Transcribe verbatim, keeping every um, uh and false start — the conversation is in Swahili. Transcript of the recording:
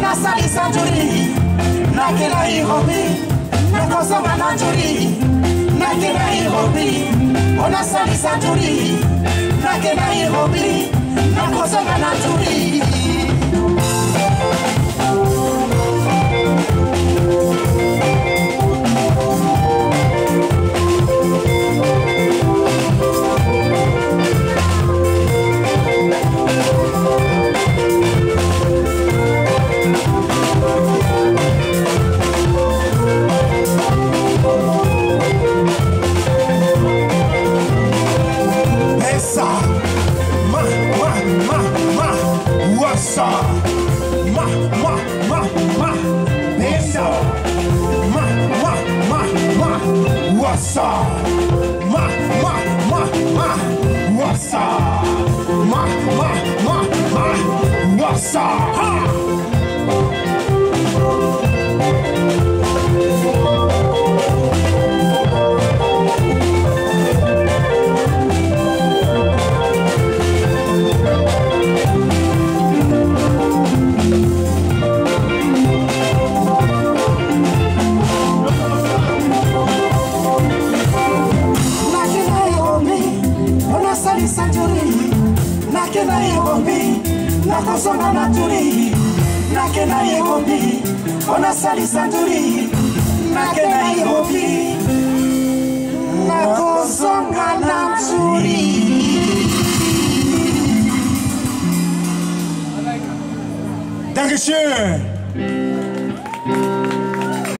ona salisa njuri nakela ihobi nakozonga na njuri nakela ihobi ona salisa njuri nakela ihobi nakozonga na njuri Ma, ma, ma, ma, Nessa. Ma, ma, ma, ma, what's up? Ma, ma, ma, ma, what's up? Ma, ma, ma, ma, what's up? Ha! Nakena yegobi, nakozonga na turi. Nakena yegobi, ona salisa turi. Nakena yegobi, nakozonga na turi. Dankeschön.